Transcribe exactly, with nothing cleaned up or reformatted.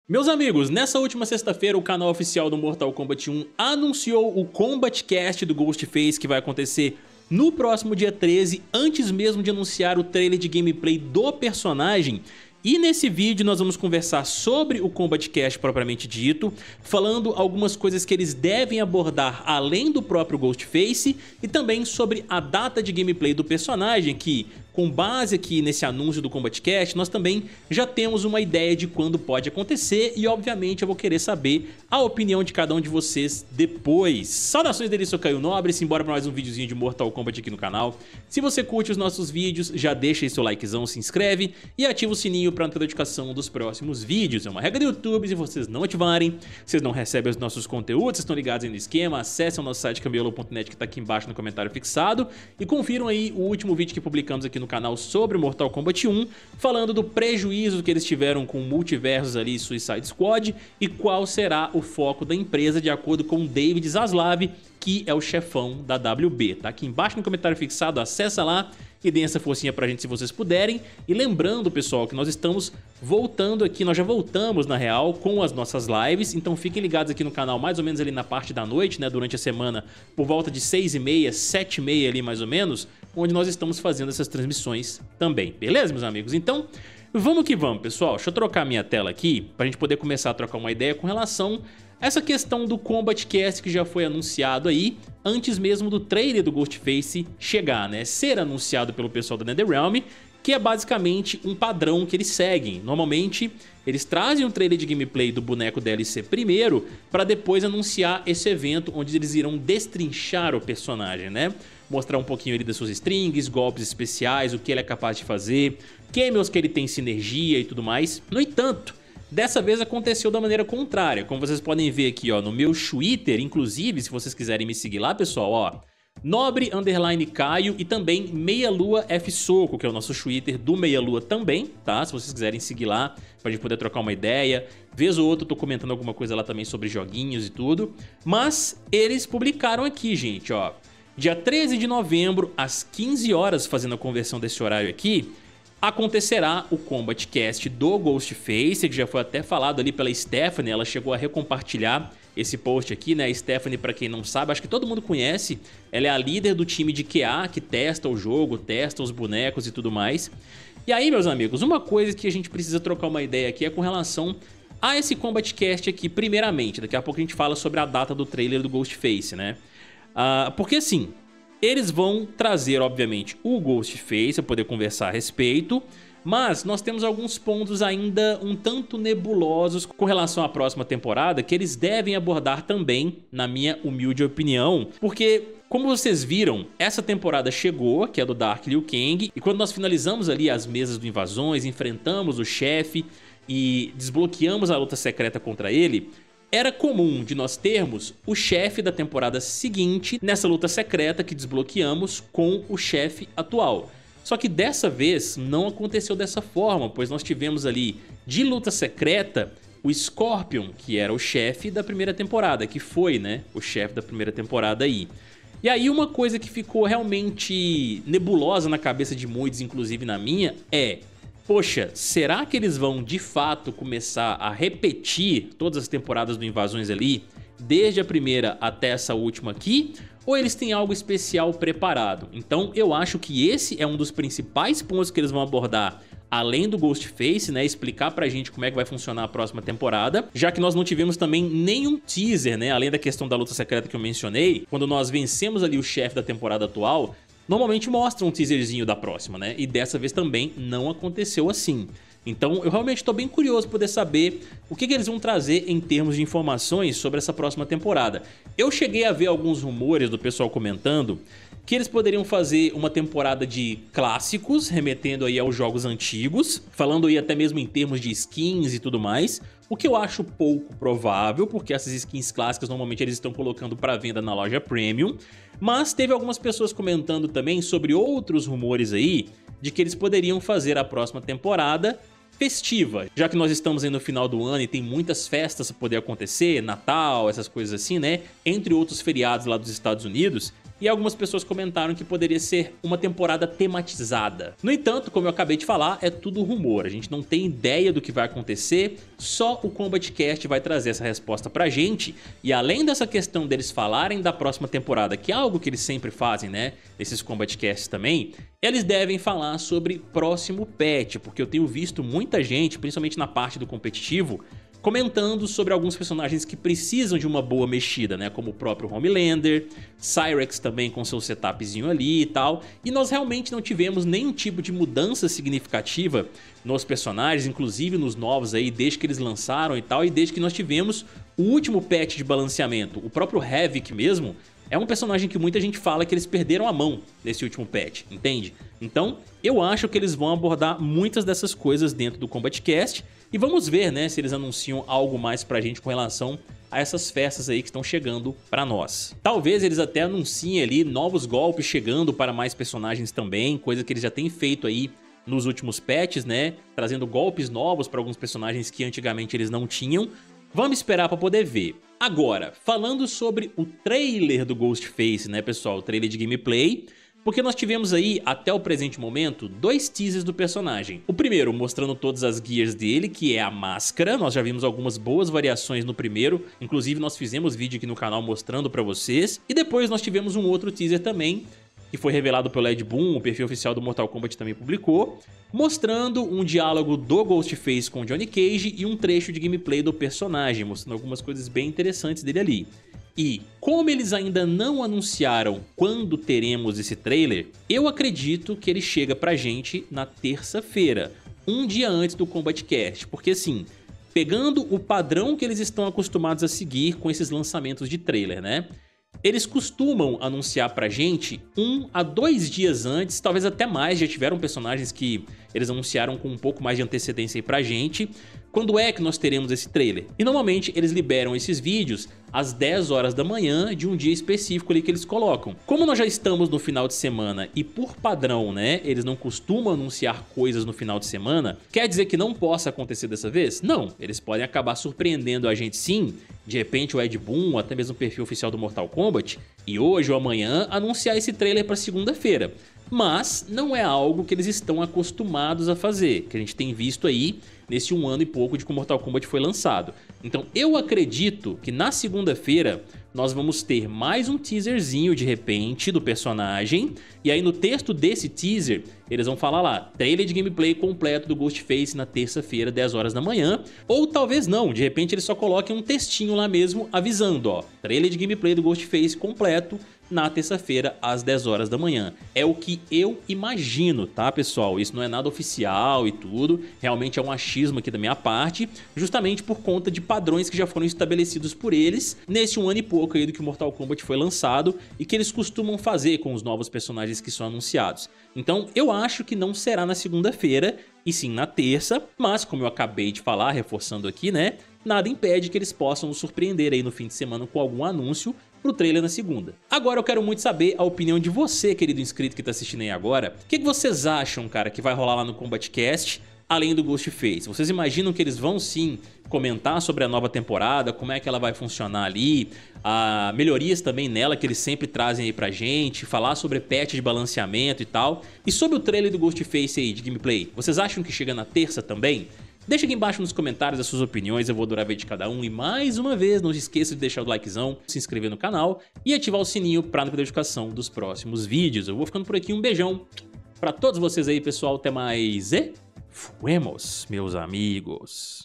Meus amigos, nessa última sexta-feira o canal oficial do Mortal Kombat um anunciou o Kombat Cast do Ghostface que vai acontecer no próximo dia treze, antes mesmo de anunciar o trailer de gameplay do personagem. E nesse vídeo nós vamos conversar sobre o Kombat Cast propriamente dito, falando algumas coisas que eles devem abordar além do próprio Ghostface e também sobre a data de gameplay do personagem que, com base aqui nesse anúncio do Kombat Cast, nós também já temos uma ideia de quando pode acontecer e obviamente eu vou querer saber a opinião de cada um de vocês depois. Saudações dele, sou Caio Nobre, simbora pra mais um videozinho de Mortal Kombat aqui no canal. Se você curte os nossos vídeos, já deixa aí seu likezão, se inscreve e ativa o sininho para não ter notificação dos próximos vídeos. É uma regra do YouTube, se vocês não ativarem, vocês não recebem os nossos conteúdos, vocês estão ligados aí no esquema, acessem o nosso site cambiolo ponto net que tá aqui embaixo no comentário fixado e confiram aí o último vídeo que publicamos aqui no canal sobre Mortal Kombat um, falando do prejuízo que eles tiveram com multiversos ali Suicide Squad e qual será o foco da empresa de acordo com David Zaslav, que é o chefão da W B. Tá aqui embaixo no comentário fixado, acessa lá e deem essa forcinha pra gente se vocês puderem. E lembrando, pessoal, que nós estamos voltando aqui, nós já voltamos na real com as nossas lives, então fiquem ligados aqui no canal mais ou menos ali na parte da noite, né, durante a semana, por volta de seis e meia, sete e meia ali mais ou menos, onde nós estamos fazendo essas transmissões também, beleza, meus amigos? Então, vamos que vamos, pessoal. Deixa eu trocar minha tela aqui pra gente poder começar a trocar uma ideia com relação a essa questão do Kombat Cast que já foi anunciado aí, antes mesmo do trailer do Ghostface chegar, né? Ser anunciado pelo pessoal da NetherRealm, que é basicamente um padrão que eles seguem. Normalmente, eles trazem um trailer de gameplay do boneco D L C primeiro, para depois anunciar esse evento onde eles irão destrinchar o personagem, né? Mostrar um pouquinho ali das suas strings, golpes especiais, o que ele é capaz de fazer, cameos que ele tem sinergia e tudo mais. No entanto, dessa vez aconteceu da maneira contrária, como vocês podem ver aqui, ó, no meu Twitter, inclusive, se vocês quiserem me seguir lá, pessoal, ó, Nobre underline Caio e também Meia Lua F Soco, que é o nosso Twitter do Meia Lua também, tá? Se vocês quiserem seguir lá, pra gente poder trocar uma ideia. Vez ou outra eu tô comentando alguma coisa lá também sobre joguinhos e tudo. Mas eles publicaram aqui, gente, ó, dia treze de novembro, às quinze horas, fazendo a conversão desse horário aqui, acontecerá o Kombat Cast do Ghostface, que já foi até falado ali pela Stephanie, ela chegou a recompartilhar esse post aqui, né? A Stephanie, pra quem não sabe, acho que todo mundo conhece, ela é a líder do time de Q A, que testa o jogo, testa os bonecos e tudo mais. E aí, meus amigos, uma coisa que a gente precisa trocar uma ideia aqui é com relação a esse Kombat Cast aqui, primeiramente. Daqui a pouco a gente fala sobre a data do trailer do Ghostface, né? Uh, porque assim, eles vão trazer, obviamente, o Ghostface para poder conversar a respeito, mas nós temos alguns pontos ainda um tanto nebulosos com relação à próxima temporada que eles devem abordar também, na minha humilde opinião, porque, como vocês viram, essa temporada chegou, que é do Dark Liu Kang, e quando nós finalizamos ali as mesas do Invasões, enfrentamos o chefe e desbloqueamos a luta secreta contra ele, era comum de nós termos o chefe da temporada seguinte nessa luta secreta que desbloqueamos com o chefe atual. Só que dessa vez não aconteceu dessa forma, pois nós tivemos ali de luta secreta o Scorpion, que era o chefe da primeira temporada, que foi, né, o chefe da primeira temporada aí. E aí uma coisa que ficou realmente nebulosa na cabeça de muitos, inclusive na minha, é: poxa, será que eles vão de fato começar a repetir todas as temporadas do Invasões ali, desde a primeira até essa última aqui? Ou eles têm algo especial preparado? Então eu acho que esse é um dos principais pontos que eles vão abordar, além do Ghostface, né, explicar pra gente como é que vai funcionar a próxima temporada, já que nós não tivemos também nenhum teaser, né, além da questão da luta secreta que eu mencionei, quando nós vencemos ali o chefe da temporada atual, normalmente mostra um teaserzinho da próxima, né, e dessa vez também não aconteceu assim. Então eu realmente estou bem curioso para poder saber o que, que eles vão trazer em termos de informações sobre essa próxima temporada. Eu cheguei a ver alguns rumores do pessoal comentando que eles poderiam fazer uma temporada de clássicos, remetendo aí aos jogos antigos, falando aí até mesmo em termos de skins e tudo mais, o que eu acho pouco provável, porque essas skins clássicas normalmente eles estão colocando para venda na loja Premium, mas teve algumas pessoas comentando também sobre outros rumores aí, de que eles poderiam fazer a próxima temporada festiva, já que nós estamos aí no final do ano e tem muitas festas para poder acontecer, Natal, essas coisas assim, né? Entre outros feriados lá dos Estados Unidos, e algumas pessoas comentaram que poderia ser uma temporada tematizada. No entanto, como eu acabei de falar, é tudo rumor, a gente não tem ideia do que vai acontecer, só o Kombat Cast vai trazer essa resposta pra gente, e além dessa questão deles falarem da próxima temporada, que é algo que eles sempre fazem, né, esses Kombat Casts também, eles devem falar sobre próximo patch, porque eu tenho visto muita gente, principalmente na parte do competitivo, comentando sobre alguns personagens que precisam de uma boa mexida, né, como o próprio Homelander, Cyrex também com seu setupzinho ali e tal, e nós realmente não tivemos nenhum tipo de mudança significativa nos personagens, inclusive nos novos aí, desde que eles lançaram e tal, e desde que nós tivemos o último patch de balanceamento, o próprio Havik mesmo, é um personagem que muita gente fala que eles perderam a mão nesse último patch, entende? Então, eu acho que eles vão abordar muitas dessas coisas dentro do Kombat Cast, e vamos ver, né, se eles anunciam algo mais pra gente com relação a essas festas aí que estão chegando pra nós. Talvez eles até anunciem ali novos golpes chegando para mais personagens também, coisa que eles já têm feito aí nos últimos patches, né, trazendo golpes novos para alguns personagens que antigamente eles não tinham. Vamos esperar pra poder ver. Agora, falando sobre o trailer do Ghostface, né, pessoal, o trailer de gameplay, porque nós tivemos aí, até o presente momento, dois teasers do personagem. O primeiro mostrando todas as gears dele, que é a máscara, nós já vimos algumas boas variações no primeiro, inclusive nós fizemos vídeo aqui no canal mostrando pra vocês, e depois nós tivemos um outro teaser também, que foi revelado pelo Ed Boon, o perfil oficial do Mortal Kombat também publicou, mostrando um diálogo do Ghostface com o Johnny Cage e um trecho de gameplay do personagem, mostrando algumas coisas bem interessantes dele ali. E, como eles ainda não anunciaram quando teremos esse trailer, eu acredito que ele chega pra gente na terça-feira, um dia antes do Kombat Cast, porque assim, pegando o padrão que eles estão acostumados a seguir com esses lançamentos de trailer, né? Eles costumam anunciar pra gente um a dois dias antes, talvez até mais, já tiveram personagens que eles anunciaram com um pouco mais de antecedência aí pra gente, quando é que nós teremos esse trailer. E normalmente eles liberam esses vídeos às dez horas da manhã de um dia específico ali que eles colocam. Como nós já estamos no final de semana e por padrão, né, eles não costumam anunciar coisas no final de semana, quer dizer que não possa acontecer dessa vez? Não, eles podem acabar surpreendendo a gente sim, de repente o Ed Boon, ou até mesmo o perfil oficial do Mortal Kombat, e hoje ou amanhã anunciar esse trailer para segunda-feira. Mas não é algo que eles estão acostumados a fazer, que a gente tem visto aí nesse um ano e pouco de que o Mortal Kombat foi lançado. Então eu acredito que na segunda-feira nós vamos ter mais um teaserzinho de repente do personagem, e aí no texto desse teaser eles vão falar lá, trailer de gameplay completo do Ghostface na terça-feira, dez horas da manhã, ou talvez não, de repente eles só coloquem um textinho lá mesmo avisando, ó, trailer de gameplay do Ghostface completo na terça-feira às dez horas da manhã. É o que eu imagino, tá, pessoal? Isso não é nada oficial e tudo, realmente é um achismo aqui da minha parte, justamente por conta de padrões que já foram estabelecidos por eles nesse um ano e pouco aí do que o Mortal Kombat foi lançado e que eles costumam fazer com os novos personagens que são anunciados. Então eu acho que não será na segunda-feira, e sim na terça, mas como eu acabei de falar, reforçando aqui, né, nada impede que eles possam nos surpreender aí no fim de semana com algum anúncio pro trailer na segunda. Agora eu quero muito saber a opinião de você, querido inscrito que tá assistindo aí agora. O que, que vocês acham, cara, que vai rolar lá no Kombat Cast, além do Ghostface? Vocês imaginam que eles vão sim comentar sobre a nova temporada, como é que ela vai funcionar ali, a melhorias também nela que eles sempre trazem aí pra gente, falar sobre patch de balanceamento e tal. E sobre o trailer do Ghostface aí de gameplay, vocês acham que chega na terça também? Deixa aqui embaixo nos comentários as suas opiniões, eu vou adorar ver de cada um. E mais uma vez, não se esqueça de deixar o likezão, se inscrever no canal e ativar o sininho para não perder notificação dos próximos vídeos. Eu vou ficando por aqui, um beijão pra todos vocês aí, pessoal. Até mais e fuemos, meus amigos.